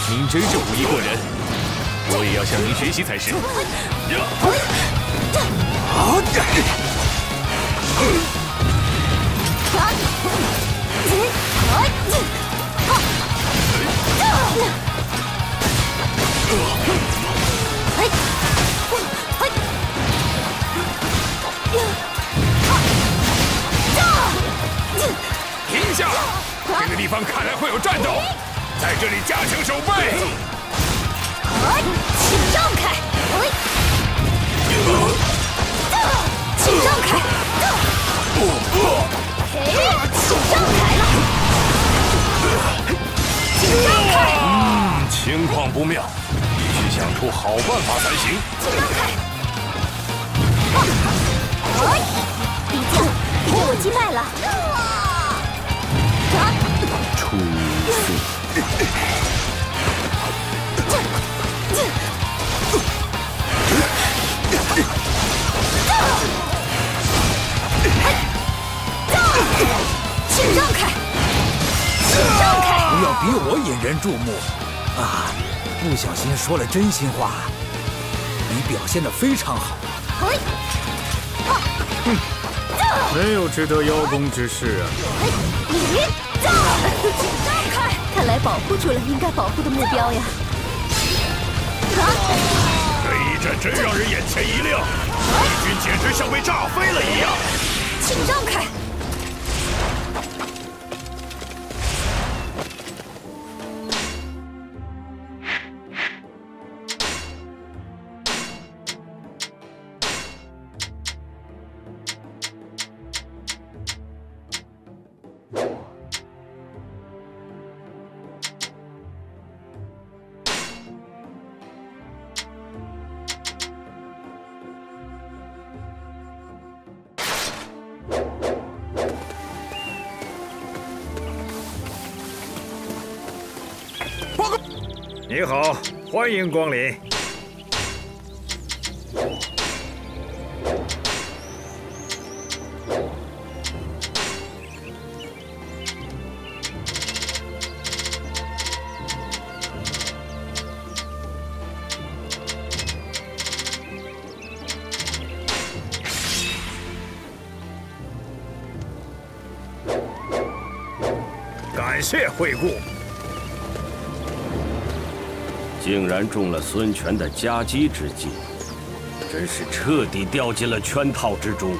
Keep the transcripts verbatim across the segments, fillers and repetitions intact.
您真是武艺过人，我也要向您学习才是。 停下！这个地方看来会有战斗，在这里加强守备。 请让开！请让开！请让开了！请让开！ 嗯，情况不妙，必须想出好办法才行。 请让开！李靖，你被我击败了。 出色！ 请让开！请让开！ 不要逼我引人注目啊！不小心说了真心话。你表现得非常好。 哼，没有值得邀功之事啊。 你，请让开！看来保护住了应该保护的目标呀。 这一战真让人眼前一亮，敌军简直像被炸飞了一样。 请让开！ 你好，欢迎光临。感谢惠顾。 竟然中了孙权的夹击之计，真是彻底掉进了圈套之中。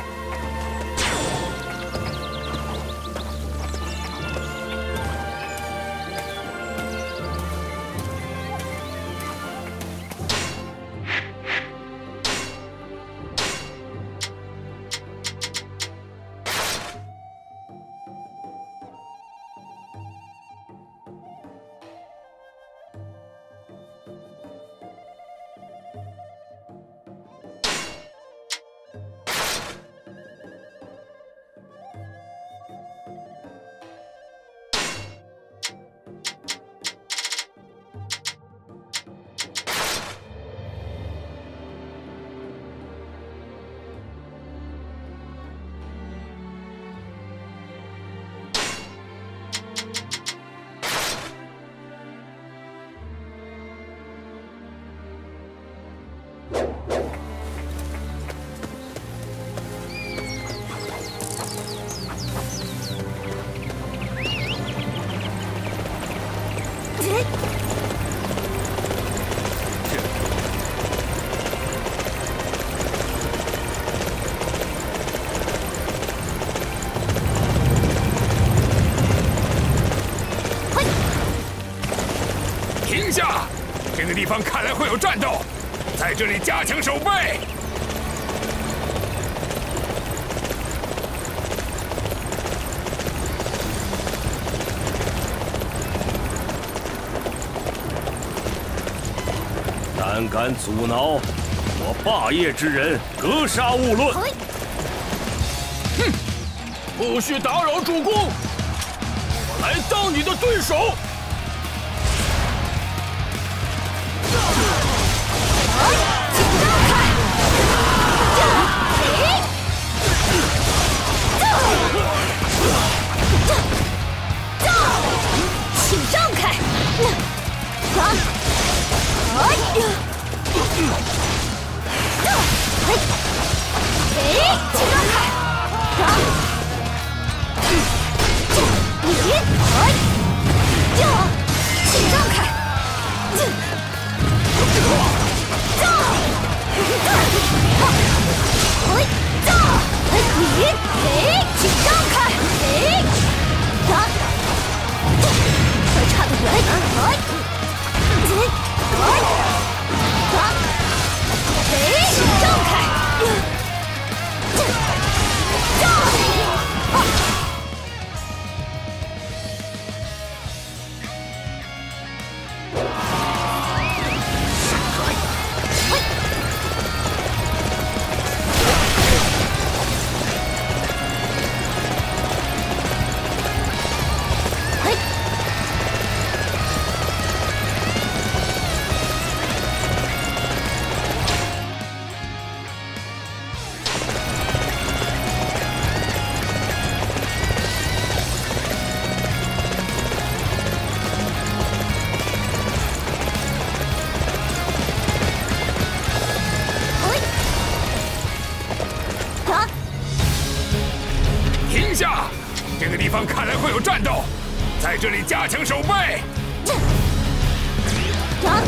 停下！这个地方看来会有战斗，在这里加强守备。 胆敢阻挠我霸业之人，格杀勿论！ 哼！不许打扰主公，我来当你的对手。 请让开！啊！ 哎，请让开！你，哎，请让开！哎，你，哎，请让开！哎，还差得远！哎，哎，哎，请让开！ 停下！这个地方看来会有战斗，在这里加强守备。 啊！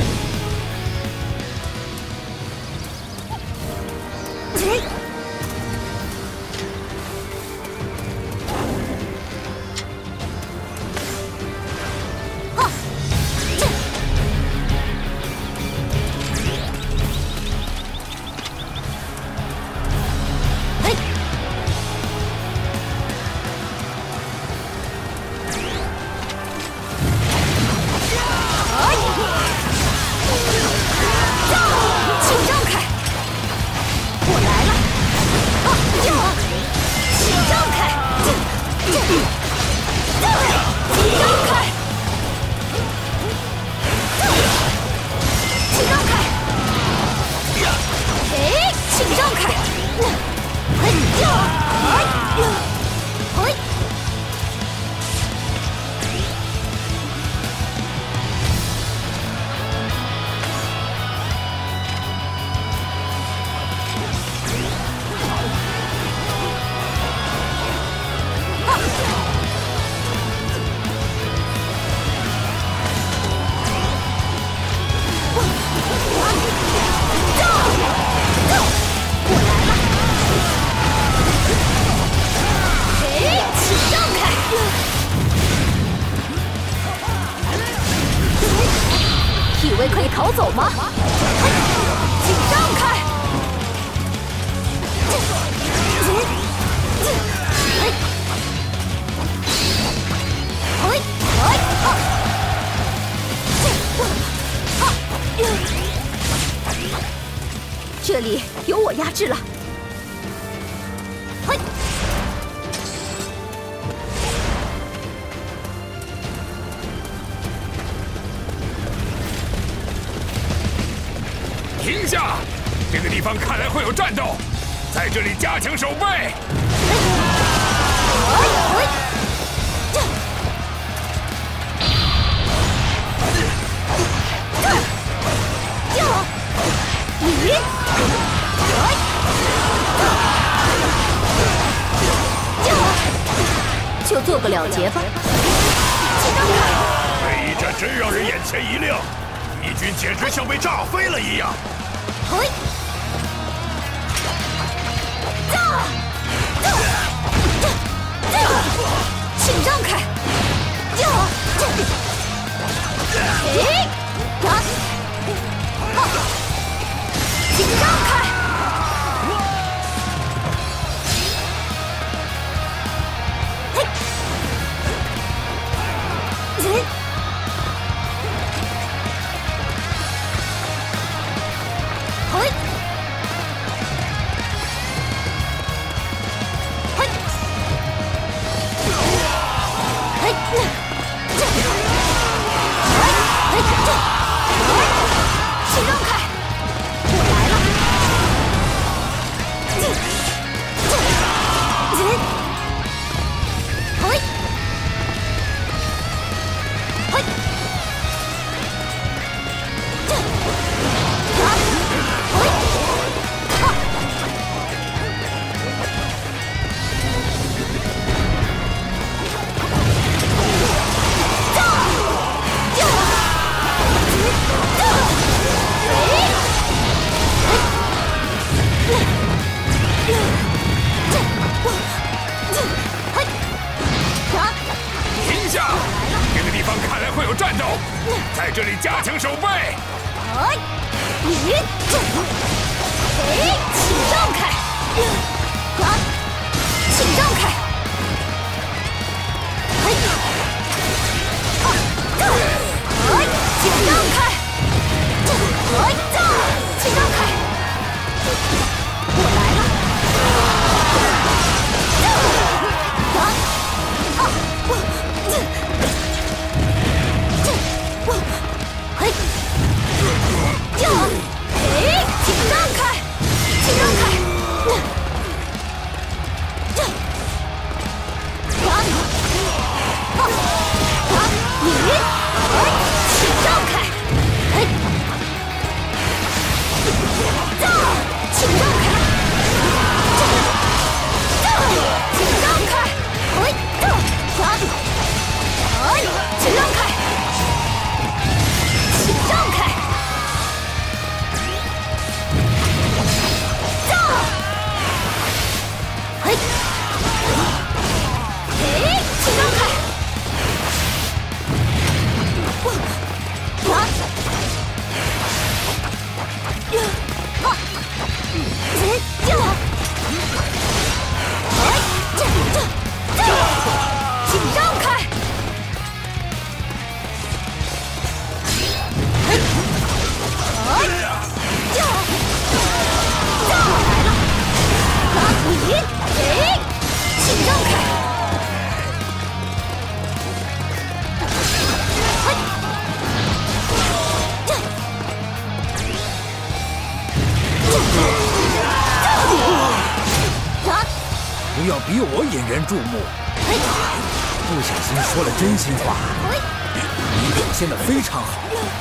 以为可以逃走吗？请让开！这里有我压制了。嘿！ 停下！这个地方看来会有战斗，在这里加强守备。 你，就做个了结吧。 这一战真让人眼前一亮。 敌军简直像被炸飞了一样！ 嘿！请让开！嘿！请让开！嘿！嘿！ 地方看来会有战斗，在这里加强守备。 哎，你，哎，请让开！啊，请让开！哎，啊，哎，请让开！哎，请让开！我来了！啊，啊，我，这，这，我，嘿。呀！哎，请让开，请让开！这，啊，啊，啊！你，哎，请让开！哎，这，请让开！这，这，请让开！哎，这，啊，哎，请让开！请让开！嘿，哎，请让开！我，啊，啊，哎，呀，哎，这这这，请让开！嘿，哎，呀，呀，来了！啊，你，哎，请让开！嘿，这，这，啊！ 不要逼我引人注目。 嘿， 不小心说了真心话。 嘿， 你表现得非常好。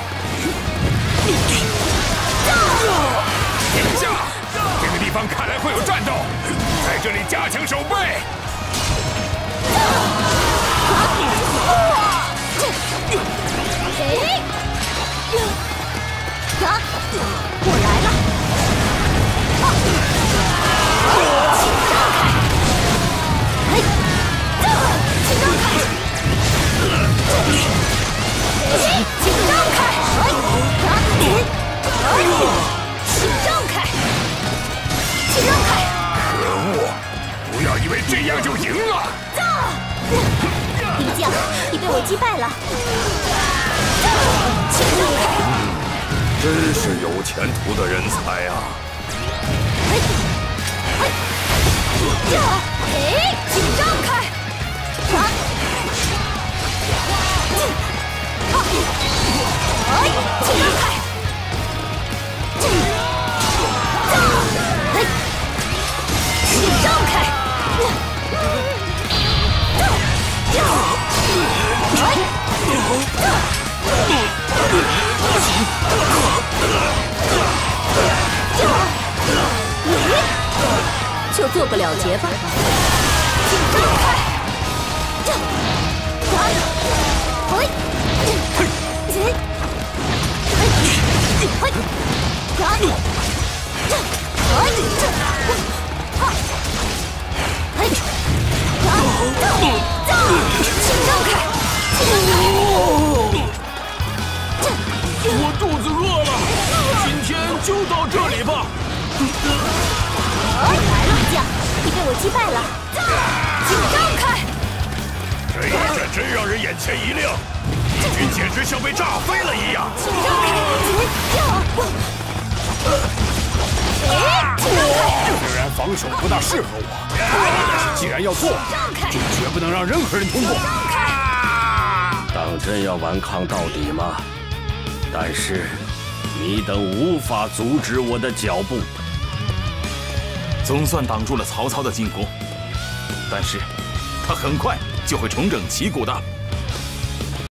停下！这个地方看来会有战斗，在这里加强守备。 哎，啊！我来了！啊！请让开！哎，请让开！哎，请让开！哎，啊！哎，请让开！请让开！ 可恶！不要以为这样就赢了。 兵将，你被我击败了。请让开！ 真是有前途的人才啊！ 哎，哎，呀，哎，请让开！啊！啊！哎，请让开！这，这，哎，请让开！这，呀，哎，你就做不了结吧？请让开！这，啊，喂，嘿，嘿，嘿，嘿，啊，这，哎，这，啊，嘿，啊，这，这，请让开！ 我肚子饿了，今天就到这里吧。 来了，将，你被我击败了，请让开！ 这一战真让人眼前一亮，敌军简直像被炸飞了一样。 请让开！呀，哎，请让开！ 虽然防守不大适合我，但是既然要做，就绝不能让任何人通过。 当真要顽抗到底吗？但是你等无法阻止我的脚步。 总算挡住了曹操的进攻，但是他很快就会重整旗鼓的。